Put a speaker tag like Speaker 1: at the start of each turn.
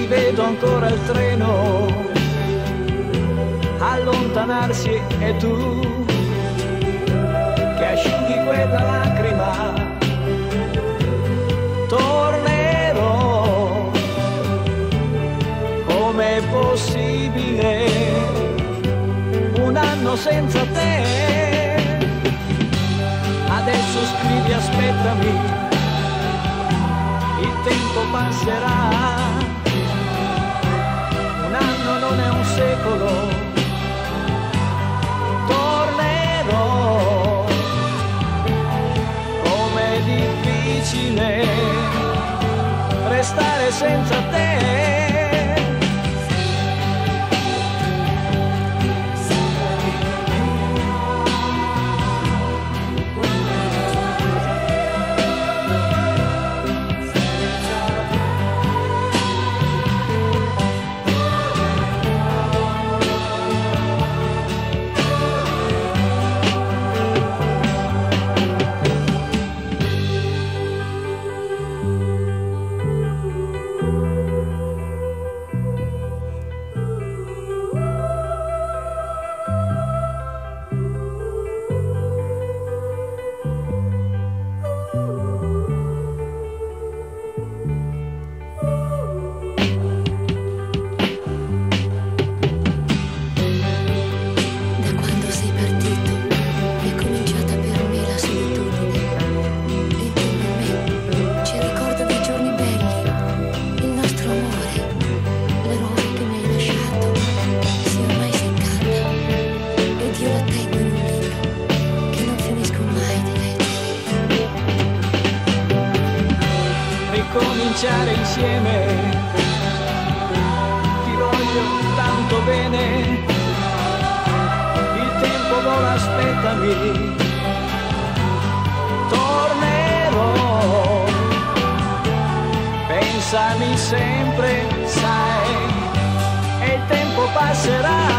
Speaker 1: vedo ancora il treno allontanarsi e tu che asciughi quella lacrima. Tornerò, com'è possibile un anno senza te? Adesso scrivi aspettami, il tempo passerà, un anno non è un secolo. Tornerò, com'è difficile restare senza te. Cominciare insieme, ti voglio tanto bene, il tempo vola, aspettami, tornerò, pensami sempre, sai, e il tempo passerà.